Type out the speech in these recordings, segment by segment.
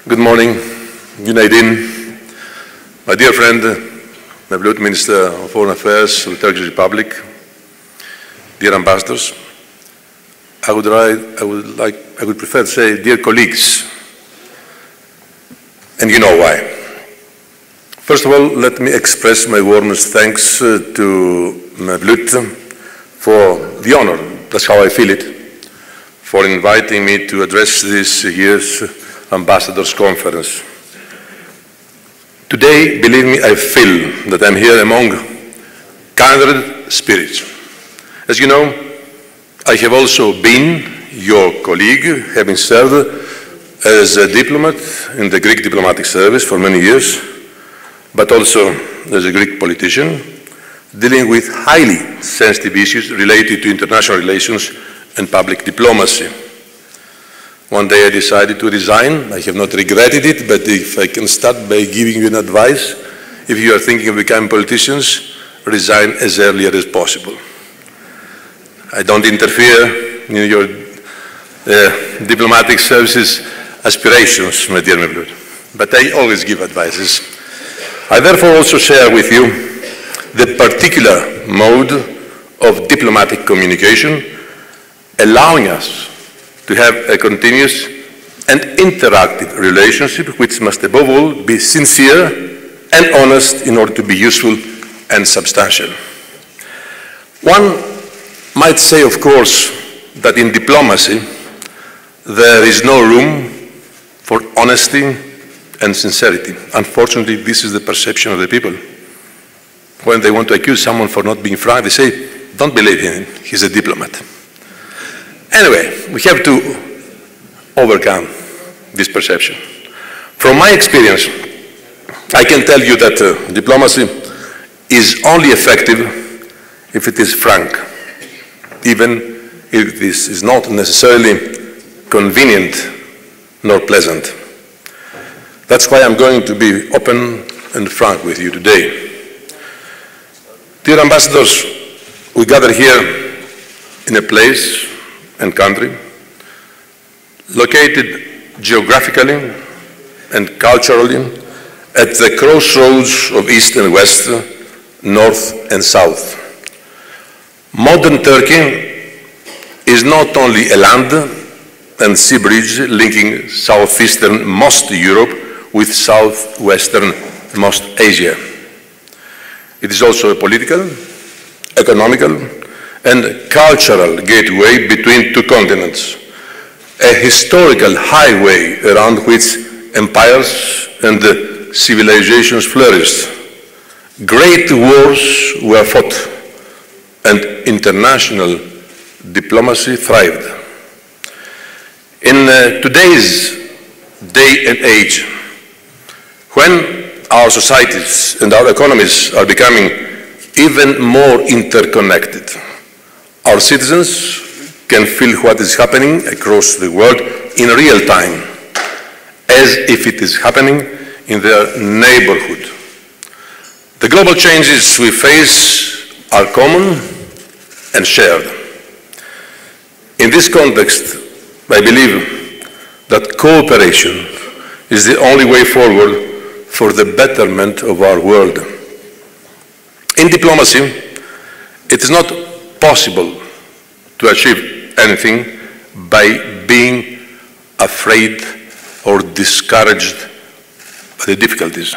Good morning, Günaydin. My dear friend, Mevlut, Minister of Foreign Affairs of the Turkish Republic, dear ambassadors, I would prefer to say dear colleagues, and you know why. First of all, let me express my warmest thanks to Mevlut for the honor, that's how I feel it, for inviting me to address this year's Ambassadors' Conference. Today, believe me, I feel that I'm here among kindred spirits. As you know, I have also been your colleague, having served as a diplomat in the Greek diplomatic service for many years, but also as a Greek politician, dealing with highly sensitive issues related to international relations and public diplomacy. One day I decided to resign. I have not regretted it, but if I can start by giving you an advice, if you are thinking of becoming politicians, resign as early as possible. I don't interfere in your diplomatic services aspirations, my dear Mevlut, but I always give advices. I therefore also share with you the particular mode of diplomatic communication, allowing us to have a continuous and interactive relationship which must above all be sincere and honest in order to be useful and substantial. One might say, of course, that in diplomacy there is no room for honesty and sincerity. Unfortunately, this is the perception of the people. When they want to accuse someone for not being frank, they say, don't believe him, he's a diplomat. Anyway, we have to overcome this perception. From my experience, I can tell you that diplomacy is only effective if it is frank, even if this is not necessarily convenient nor pleasant. That's why I'm going to be open and frank with you today. Dear ambassadors, we gather here in a place and country located geographically and culturally at the crossroads of East and West, North and South. Modern Turkey is not only a land and sea bridge linking southeastern most Europe with southwestern most Asia. It is also a political, economical, and cultural gateway between two continents, a historical highway around which empires and civilizations flourished. Great wars were fought, and international diplomacy thrived. In today's day and age, when our societies and our economies are becoming even more interconnected, our citizens can feel what is happening across the world in real time, as if it is happening in their neighborhood. The global changes we face are common and shared. In this context, I believe that cooperation is the only way forward for the betterment of our world. In diplomacy, it is not possible to achieve anything by being afraid or discouraged by the difficulties.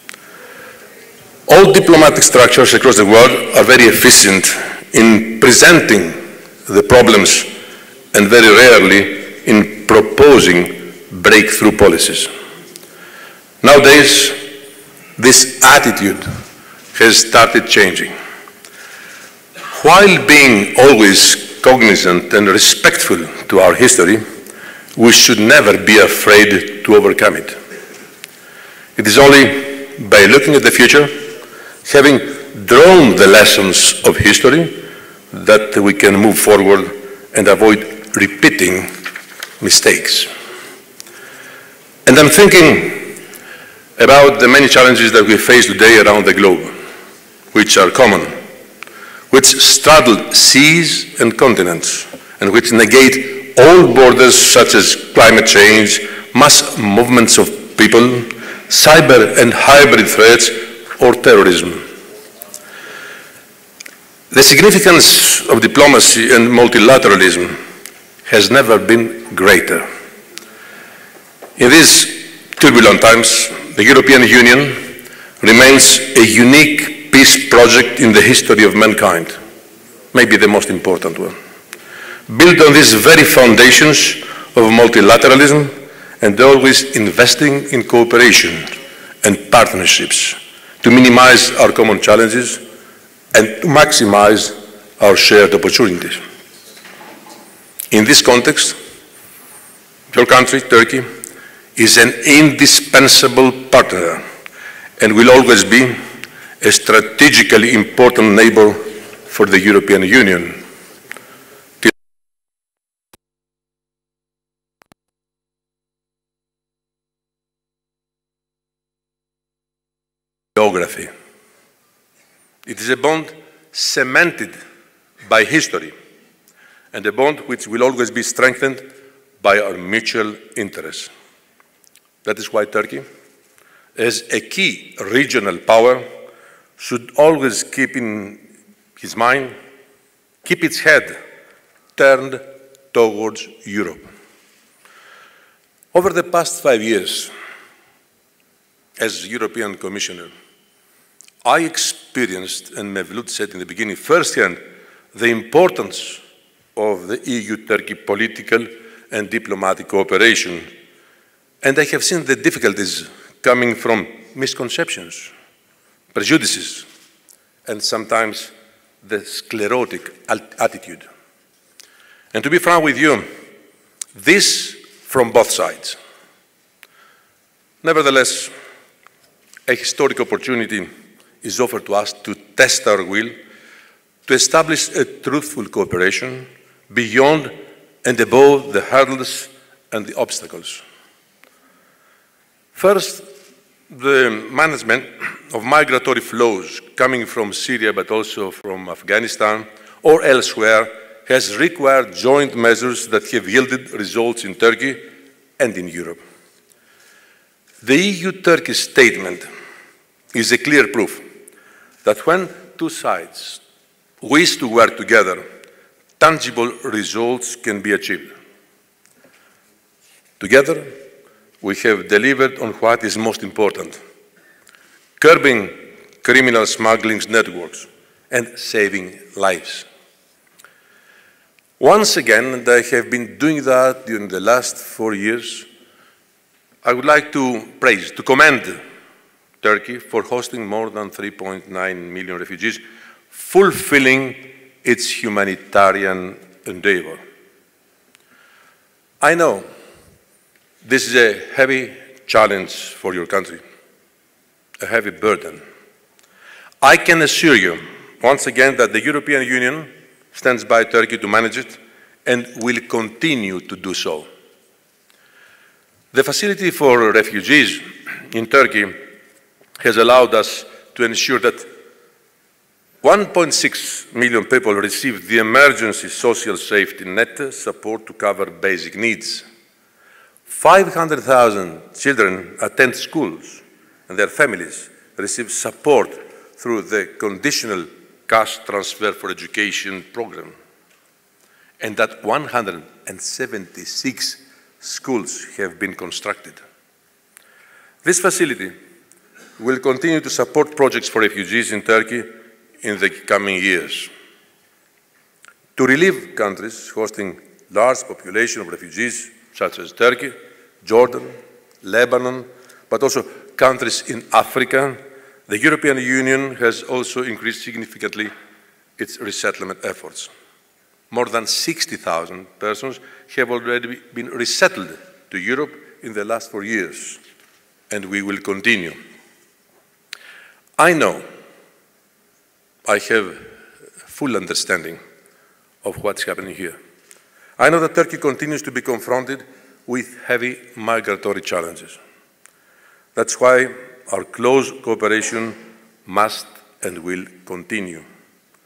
All diplomatic structures across the world are very efficient in presenting the problems and very rarely in proposing breakthrough policies. Nowadays, this attitude has started changing. While being always cognizant and respectful to our history, we should never be afraid to overcome it. It is only by looking at the future, having drawn the lessons of history, that we can move forward and avoid repeating mistakes. And I'm thinking about the many challenges that we face today around the globe, which are common, which straddle seas and continents, and which negate all borders such as climate change, mass movements of people, cyber and hybrid threats, or terrorism. The significance of diplomacy and multilateralism has never been greater. In these turbulent times, the European Union remains a unique peace project in the history of mankind, maybe the most important one. Built on these very foundations of multilateralism and always investing in cooperation and partnerships to minimize our common challenges and to maximize our shared opportunities. In this context, your country, Turkey, is an indispensable partner and will always be a strategically important neighbor for the European Union. Geography. It is a bond cemented by history and a bond which will always be strengthened by our mutual interests. That is why Turkey, as a key regional power, should always keep in his mind, keep its head turned towards Europe. Over the past 5 years, as European Commissioner, I experienced, and Mevlut said in the beginning, firsthand, the importance of the EU-Turkey political and diplomatic cooperation. And I have seen the difficulties coming from misconceptions, prejudices, and sometimes the sclerotic attitude. And to be frank with you, this from both sides. Nevertheless, a historic opportunity is offered to us to test our will, to establish a truthful cooperation beyond and above the hurdles and the obstacles. First, the management of migratory flows coming from Syria but also from Afghanistan or elsewhere has required joint measures that have yielded results in Turkey and in Europe. The EU-Turkey statement is a clear proof that when two sides wish to work together, tangible results can be achieved. Together, we have delivered on what is most important: curbing criminal smuggling networks and saving lives. Once again, and I have been doing that during the last 4 years, I would like to praise, to commend Turkey for hosting more than 3.9 million refugees, fulfilling its humanitarian endeavor. I know this is a heavy challenge for your country, a heavy burden. I can assure you, once again, that the European Union stands by Turkey to manage it and will continue to do so. The facility for refugees in Turkey has allowed us to ensure that 1.6 million people received the emergency social safety net support to cover basic needs. 500,000 children attend schools and their families receive support through the conditional cash transfer for education program. And that 176 schools have been constructed. This facility will continue to support projects for refugees in Turkey in the coming years. To relieve countries hosting large population of refugees, such as Turkey, Jordan, Lebanon, but also countries in Africa, the European Union has also increased significantly its resettlement efforts. More than 60,000 persons have already been resettled to Europe in the last 4 years, and we will continue. I know I have full understanding of what's happening here. I know that Turkey continues to be confronted with heavy migratory challenges. That's why our close cooperation must and will continue.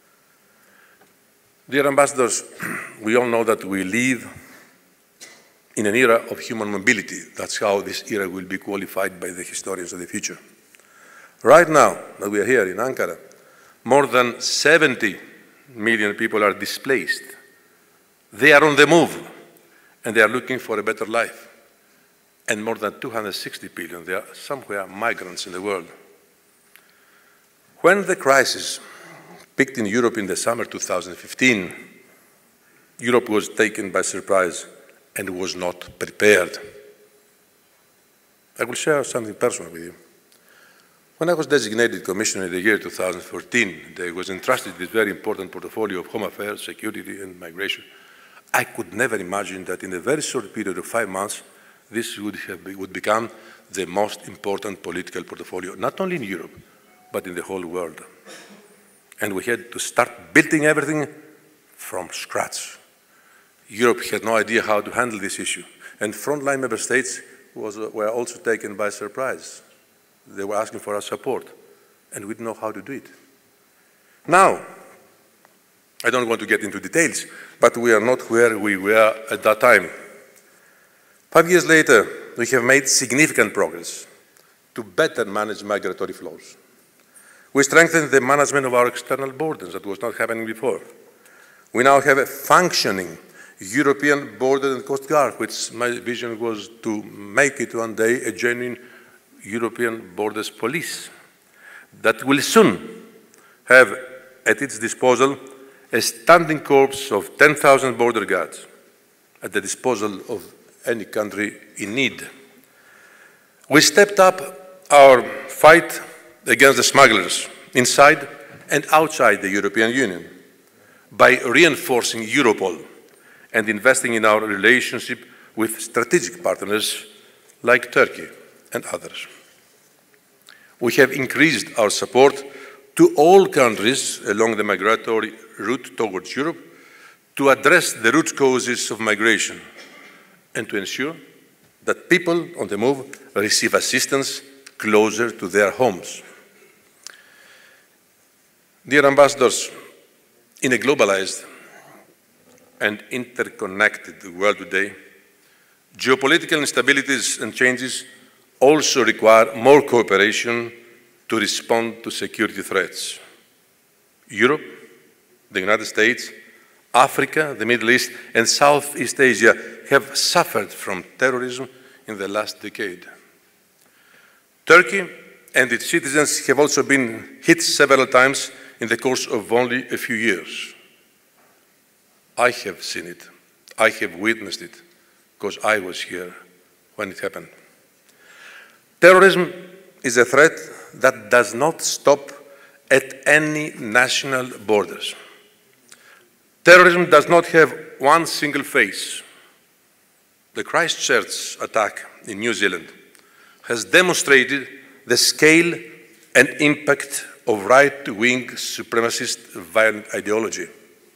Dear ambassadors, we all know that we live in an era of human mobility. That's how this era will be qualified by the historians of the future. Right now, that we are here in Ankara, more than 70 million people are displaced. They are on the move, and they are looking for a better life. And more than 260 billion, they are somewhere migrants in the world. When the crisis peaked in Europe in the summer 2015, Europe was taken by surprise and was not prepared. I will share something personal with you. When I was designated Commissioner in the year 2014, I was entrusted with this very important portfolio of home affairs, security, and migration. I could never imagine that in a very short period of 5 months, this would become the most important political portfolio, not only in Europe, but in the whole world. And we had to start building everything from scratch. Europe had no idea how to handle this issue. And frontline member states were also taken by surprise. They were asking for our support, and we didn't know how to do it. Now, I don't want to get into details, but we are not where we were at that time. 5 years later, we have made significant progress to better manage migratory flows. We strengthened the management of our external borders. That was not happening before. We now have a functioning European Border and Coast Guard, which my vision was to make it one day a genuine European Borders Police that will soon have at its disposal a standing corps of 10,000 border guards at the disposal of any country in need. We stepped up our fight against the smugglers inside and outside the European Union by reinforcing Europol and investing in our relationship with strategic partners like Turkey and others. We have increased our support to all countries along the migratory route towards Europe to address the root causes of migration and to ensure that people on the move receive assistance closer to their homes. Dear ambassadors, in a globalized and interconnected world today, geopolitical instabilities and changes also require more cooperation to respond to security threats. Europe, the United States, Africa, the Middle East, and Southeast Asia have suffered from terrorism in the last decade. Turkey and its citizens have also been hit several times in the course of only a few years. I have seen it. I have witnessed it, because I was here when it happened. Terrorism is a threat that does not stop at any national borders. Terrorism does not have one single face. The Christchurch attack in New Zealand has demonstrated the scale and impact of right-wing supremacist violent ideology.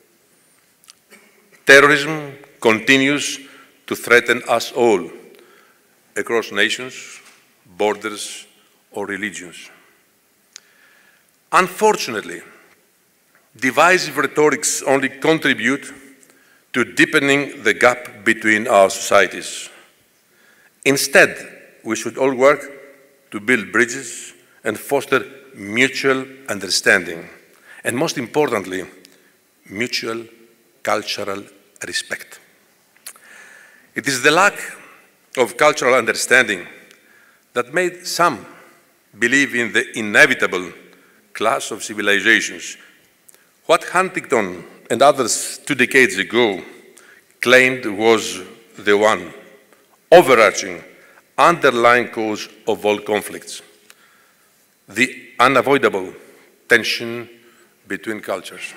Terrorism continues to threaten us all, across nations, borders, or religions. Unfortunately, divisive rhetorics only contribute to deepening the gap between our societies. Instead, we should all work to build bridges and foster mutual understanding, and most importantly, mutual cultural respect. It is the lack of cultural understanding that made some believe in the inevitable clash of civilizations. What Huntington and others 2 decades ago claimed was the one overarching, underlying cause of all conflicts: the unavoidable tension between cultures.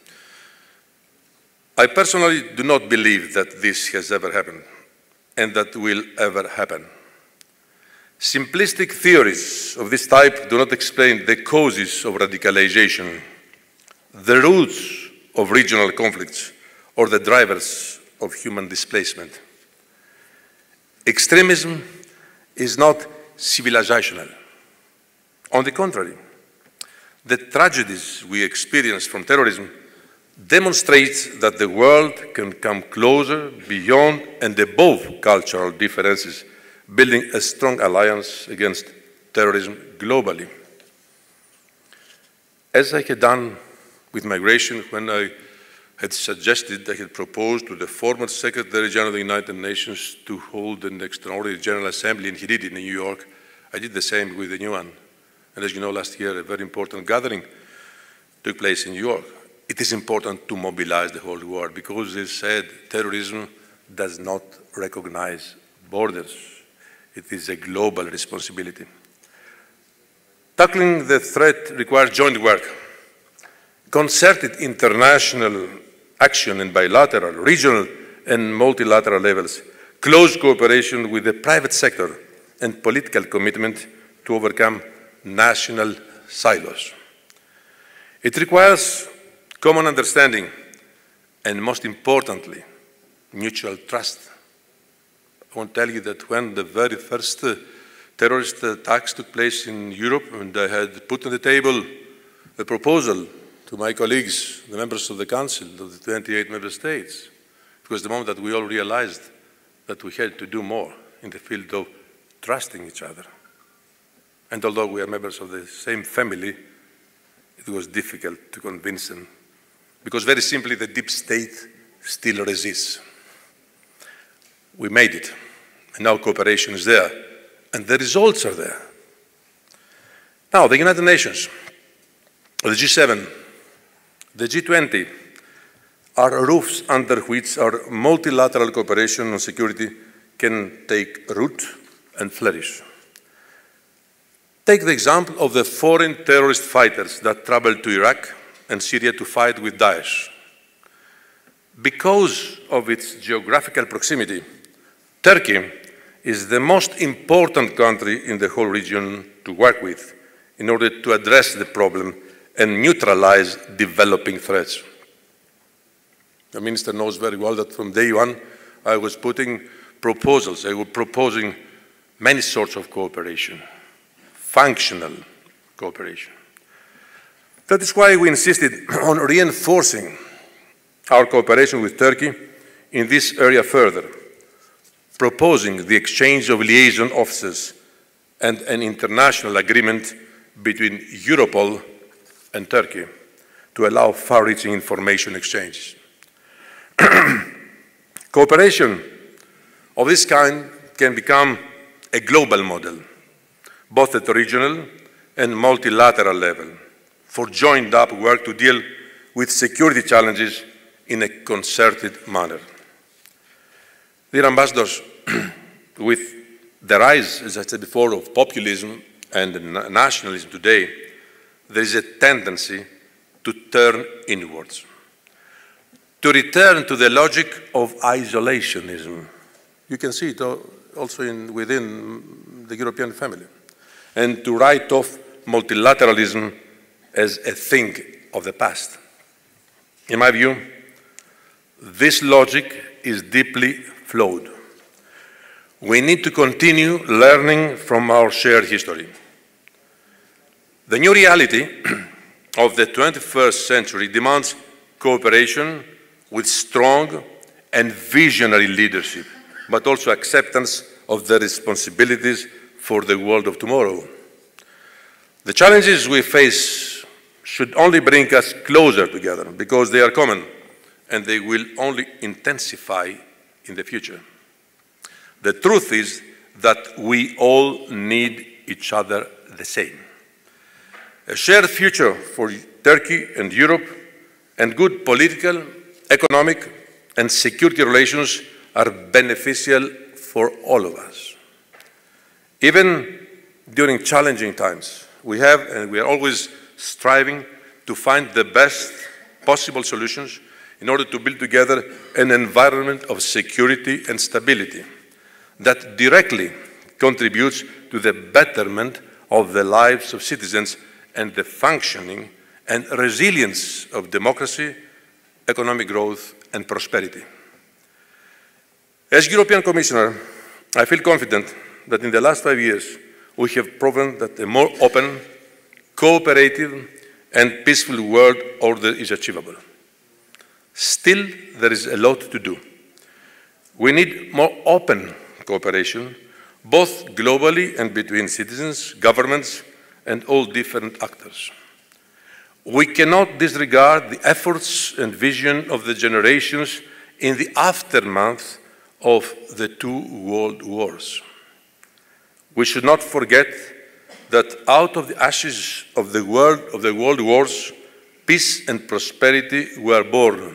I personally do not believe that this has ever happened and that will ever happen. Simplistic theories of this type do not explain the causes of radicalization, the roots of regional conflicts, or the drivers of human displacement. Extremism is not civilizational. On the contrary, the tragedies we experience from terrorism demonstrates that the world can come closer, beyond, and above cultural differences, building a strong alliance against terrorism globally. As I had done with migration when I had suggested, I had proposed to the former Secretary General of the United Nations to hold an extraordinary General Assembly, and he did it in New York. I did the same with the new one. And as you know, last year, a very important gathering took place in New York. It is important to mobilize the whole world because, as said, terrorism does not recognize borders. It is a global responsibility. Tackling the threat requires joint work, concerted international action in bilateral, regional, and multilateral levels, close cooperation with the private sector, and political commitment to overcome national silos. It requires common understanding and, most importantly, mutual trust. I want to tell you that when the very first terrorist attacks took place in Europe, and I had put on the table a proposal to my colleagues, the members of the Council of the 28 member states, it was the moment that we all realized that we had to do more in the field of trusting each other. And although we are members of the same family, it was difficult to convince them, because very simply the deep state still resists. We made it, and now cooperation is there, and the results are there. Now, the United Nations, the G7, the G20 are roofs under which our multilateral cooperation on security can take root and flourish. Take the example of the foreign terrorist fighters that traveled to Iraq and Syria to fight with Daesh. Because of its geographical proximity, Turkey is the most important country in the whole region to work with in order to address the problem and neutralize developing threats. The Minister knows very well that from day one, I was putting proposals. I was proposing many sorts of cooperation, functional cooperation. That is why we insisted on reinforcing our cooperation with Turkey in this area further, proposing the exchange of liaison officers and an international agreement between Europol and Turkey to allow far-reaching information exchanges. Cooperation of this kind can become a global model, both at the regional and multilateral level, for joined-up work to deal with security challenges in a concerted manner. Dear ambassadors, with the rise, as I said before, of populism and nationalism today, there is a tendency to turn inwards, to return to the logic of isolationism. You can see it also within the European family, and to write off multilateralism as a thing of the past. In my view, this logic is deeply flawed. We need to continue learning from our shared history. The new reality of the 21st century demands cooperation with strong and visionary leadership, but also acceptance of the responsibilities for the world of tomorrow. The challenges we face should only bring us closer together because they are common and they will only intensify in the future. The truth is that we all need each other the same. A shared future for Turkey and Europe and good political, economic, and security relations are beneficial for all of us. Even during challenging times, we have and we are always striving to find the best possible solutions in order to build together an environment of security and stability that directly contributes to the betterment of the lives of citizens and the functioning and resilience of democracy, economic growth, and prosperity. As European Commissioner, I feel confident that in the last 5 years, we have proven that a more open, cooperative, and peaceful world order is achievable. Still, there is a lot to do. We need more open cooperation, both globally and between citizens, governments, and all different actors. We cannot disregard the efforts and vision of the generations in the aftermath of the two world wars. We should not forget that out of the ashes of the world wars, peace and prosperity were born.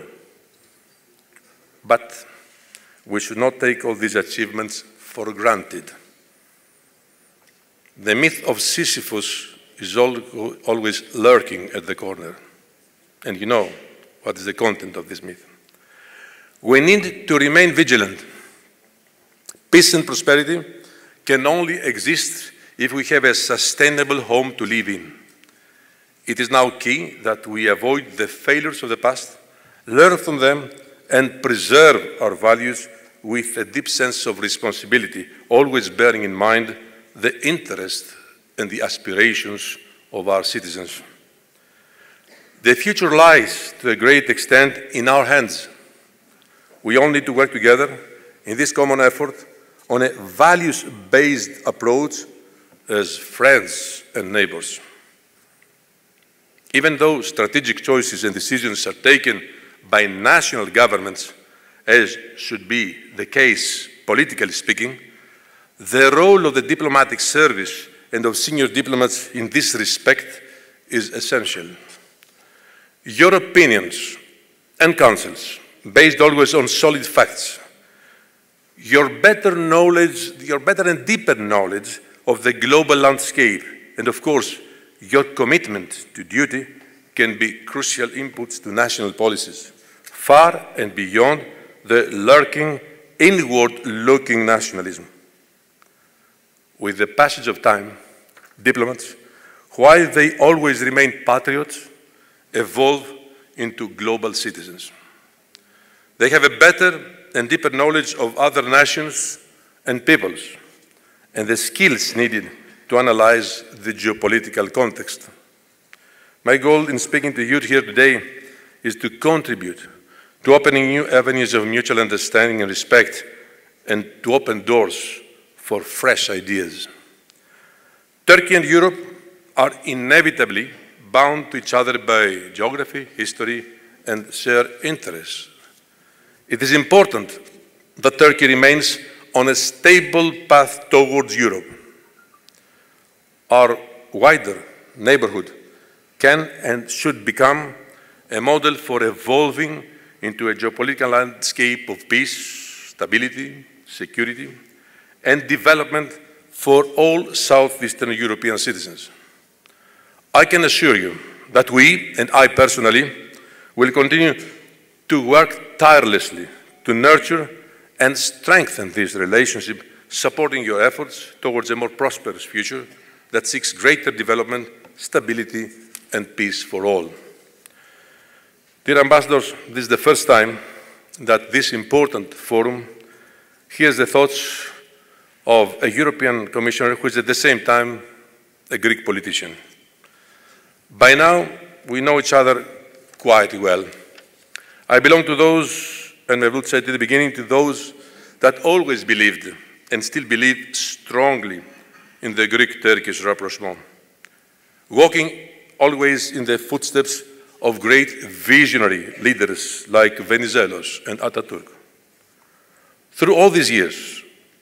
But we should not take all these achievements for granted. The myth of Sisyphus is always lurking at the corner. And you know what is the content of this myth. We need to remain vigilant. Peace and prosperity can only exist if we have a sustainable home to live in. It is now key that we avoid the failures of the past, learn from them, and preserve our values with a deep sense of responsibility, always bearing in mind the interest and the aspirations of our citizens. The future lies, to a great extent, in our hands. We all need to work together in this common effort on a values-based approach as friends and neighbors. Even though strategic choices and decisions are taken by national governments, as should be the case politically speaking, the role of the diplomatic service and of senior diplomats in this respect is essential. Your opinions and counsels, based always on solid facts, your better and deeper knowledge of the global landscape, and of course, your commitment to duty can be crucial inputs to national policies, far and beyond the lurking, inward-looking nationalism. With the passage of time, diplomats, while they always remain patriots, evolve into global citizens. They have a better and deeper knowledge of other nations and peoples, and the skills needed to analyze the geopolitical context. My goal in speaking to you here today is to contribute to opening new avenues of mutual understanding and respect, and to open doors for fresh ideas. Turkey and Europe are inevitably bound to each other by geography, history, and shared interests. It is important that Turkey remains on a stable path towards Europe. Our wider neighborhood can and should become a model for evolving into a geopolitical landscape of peace, stability, security, and development for all Southeastern European citizens. I can assure you that we, and I personally, will continue to work tirelessly to nurture and strengthen this relationship, supporting your efforts towards a more prosperous future that seeks greater development, stability, and peace for all. Dear Ambassadors, this is the first time that this important forum hears the thoughts of a European Commissioner who is at the same time a Greek politician. By now, we know each other quite well. I belong to those, and I would say at the beginning, to those that always believed and still believe strongly in the Greek-Turkish rapprochement, walking always in the footsteps of great visionary leaders like Venizelos and Ataturk. Through all these years,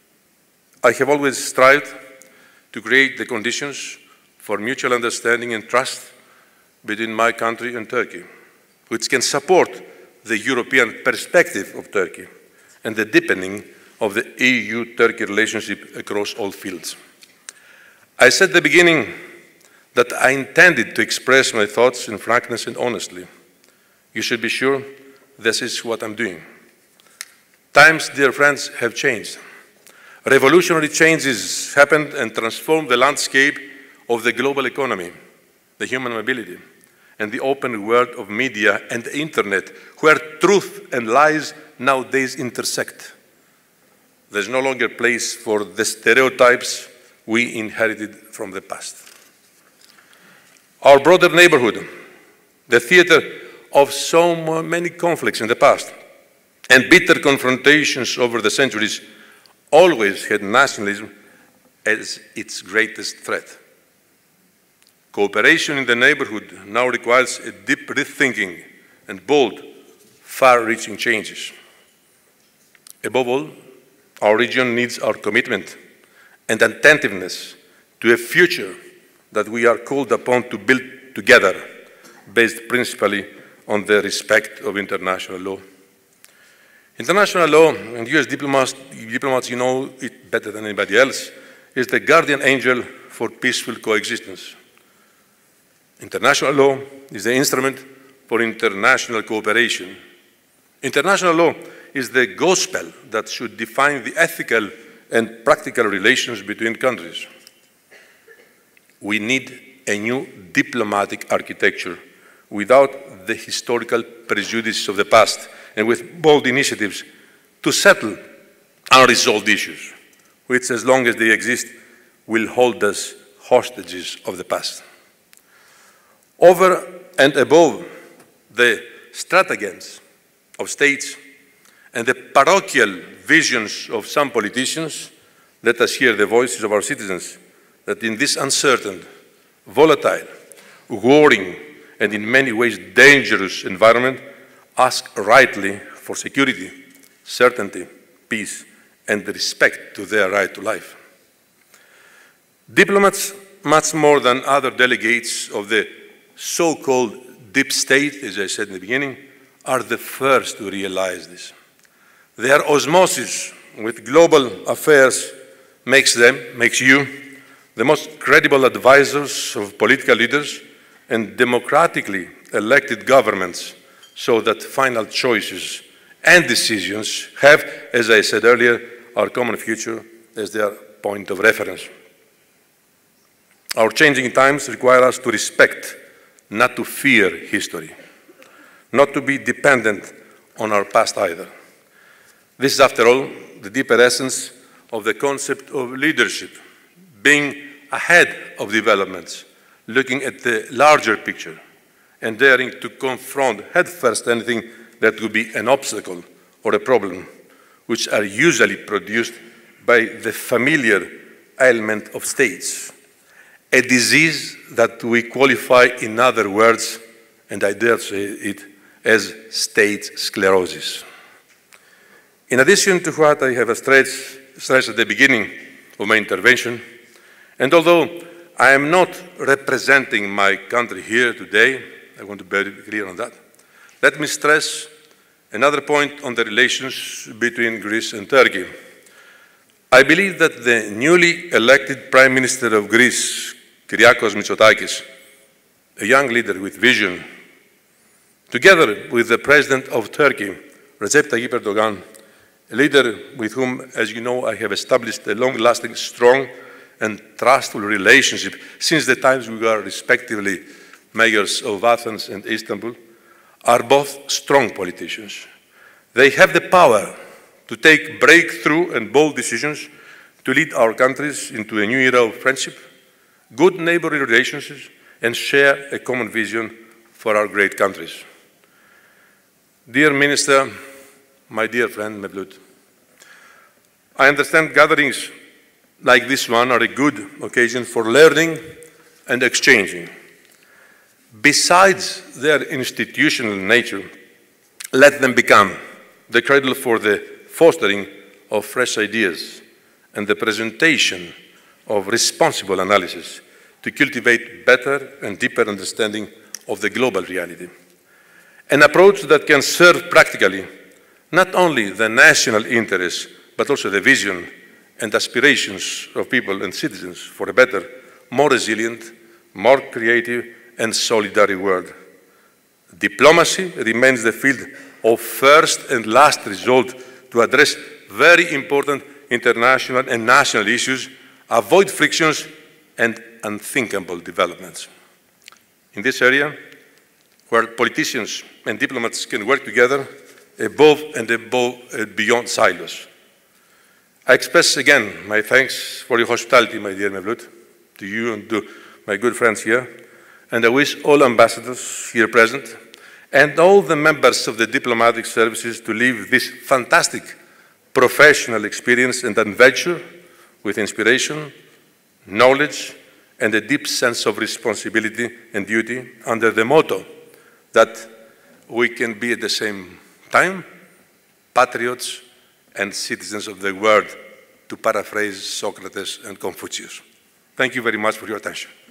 I have always strived to create the conditions for mutual understanding and trust between my country and Turkey, which can support the European perspective of Turkey and the deepening of the EU-Turkey relationship across all fields. I said at the beginning that I intended to express my thoughts in frankness and honestly. You should be sure this is what I'm doing. Times, dear friends, have changed. Revolutionary changes happened and transformed the landscape of the global economy, the human mobility, and the open world of media and the internet, where truth and lies nowadays intersect. There's no longer place for the stereotypes we inherited from the past. Our broader neighborhood, the theater of so many conflicts in the past and bitter confrontations over the centuries, always had nationalism as its greatest threat. Cooperation in the neighborhood now requires a deep rethinking and bold, far-reaching changes. Above all, our region needs our commitment and attentiveness to a future that we are called upon to build together, based principally on the respect of international law. International law, and you as diplomats, you know it better than anybody else, is the guardian angel for peaceful coexistence. International law is the instrument for international cooperation. International law is the gospel that should define the ethical and practical relations between countries. We need a new diplomatic architecture without the historical prejudice of the past and with bold initiatives to settle unresolved issues, which, as long as they exist, will hold us hostages of the past. Over and above the stratagems of states and the parochial visions of some politicians, let us hear the voices of our citizens that in this uncertain, volatile, warring, and in many ways dangerous environment, ask rightly for security, certainty, peace, and respect to their right to life. Diplomats, much more than other delegates of the so-called deep state, as I said in the beginning, are the first to realize this. Their osmosis with global affairs makes you, the most credible advisors of political leaders and democratically elected governments, so that final choices and decisions have, as I said earlier, our common future as their point of reference. Our changing times require us to respect, not to fear history, not to be dependent on our past either. This is, after all, the deeper essence of the concept of leadership, being ahead of developments, looking at the larger picture, and daring to confront headfirst anything that would be an obstacle or a problem, which are usually produced by the familiar ailment of states, a disease that we qualify in other words, and I dare say it, as state sclerosis. In addition to what I have stressed at the beginning of my intervention, and although I am not representing my country here today, I want to be very clear on that, let me stress another point on the relations between Greece and Turkey. I believe that the newly elected Prime Minister of Greece, Kyriakos Mitsotakis, a young leader with vision, together with the President of Turkey, Recep Tayyip Erdogan, a leader with whom, as you know, I have established a long-lasting, strong and trustful relationship since the times we were respectively mayors of Athens and Istanbul, are both strong politicians. They have the power to take breakthrough and bold decisions to lead our countries into a new era of friendship, good neighborly relationships, and share a common vision for our great countries. Dear Minister, my dear friend Mevlut, I understand gatherings like this one are a good occasion for learning and exchanging. Besides their institutional nature, let them become the cradle for the fostering of fresh ideas and the presentation of responsible analysis to cultivate better and deeper understanding of the global reality. An approach that can serve practically not only the national interests, but also the vision and aspirations of people and citizens for a better, more resilient, more creative, and solidary world. Diplomacy remains the field of first and last resort to address very important international and national issues, avoid frictions and unthinkable developments. In this area, where politicians and diplomats can work together above and beyond silos. I express again my thanks for your hospitality, my dear Mevlut, to you and to my good friends here, and I wish all ambassadors here present and all the members of the diplomatic services to live this fantastic professional experience and adventure with inspiration, knowledge, and a deep sense of responsibility and duty under the motto that we can be at the same time patriots and citizens of the world, to paraphrase Socrates and Confucius. Thank you very much for your attention.